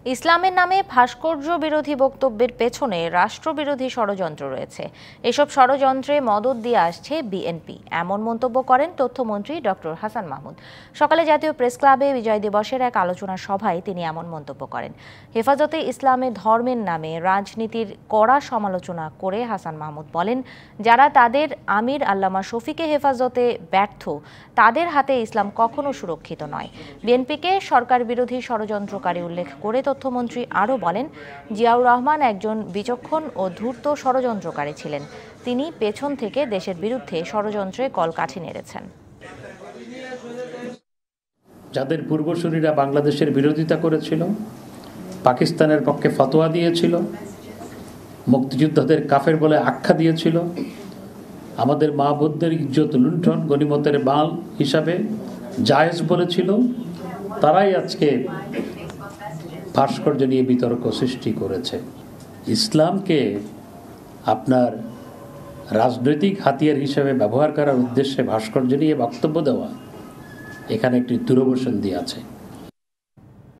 ইসলামের নামে ভাস্কর্য বিরোধী বক্তব্যের পেছনে রাষ্ট্রবিরোধী ষড়যন্ত্র রয়েছে। এসব ষড়যন্ত্রে মদদ দিয়ে আসছে বিএনপি, এমন মন্তব্য করেন তথ্যমন্ত্রী ডক্টর হাসান মাহমুদ। সকালে জাতীয় প্রেস ক্লাবে বিজয় দিবসের এক আলোচনা সভায় তিনি এমন মন্তব্য করেন। হেফাজতে ইসলামে ধর্মের নামে রাজনীতির কড়া সমালোচনা করে হাসান মাহমুদ বলেন, যারা তাদের আমির আল্লামা শফিকে হেফাজতে ব্যর্থ, তাদের হাতে ইসলাম কখনো সুরক্ষিত নয়। বিএনপিকে সরকার বিরোধী ষড়যন্ত্রকারী উল্লেখ করে তথ্যমন্ত্রী আরও বলেন, জিয়াউর রহমান একজন বিচক্ষণ ও ধূর্ত ষড়যন্ত্রকারী ছিলেন। তিনি পেছন থেকে দেশের বিরুদ্ধে ষড়যন্ত্রে কলকাঠি নেড়েছেন। যাদের পূর্বসূরীরা বাংলাদেশের বিরোধিতা করেছিল, পাকিস্তানের পক্ষে ফতোয়া দিয়েছিল, মুক্তিযোদ্ধাদের কাফের বলে আখ্যা দিয়েছিল, আমাদের মা বোনদের ইজ্জত লুণ্ঠন গনিমতের মাল হিসাবে জায়েজ বলেছিল, তারাই আজকে ভাস্কর্য নিয়ে বিতর্ক সৃষ্টি করেছে। ইসলামকে আপনার রাজনৈতিক হাতিয়ার হিসেবে ব্যবহার করার উদ্দেশ্যে ভাস্কর্য নিয়ে বক্তব্য দেওয়া এখানে একটি দুরবসন্ধি আছে।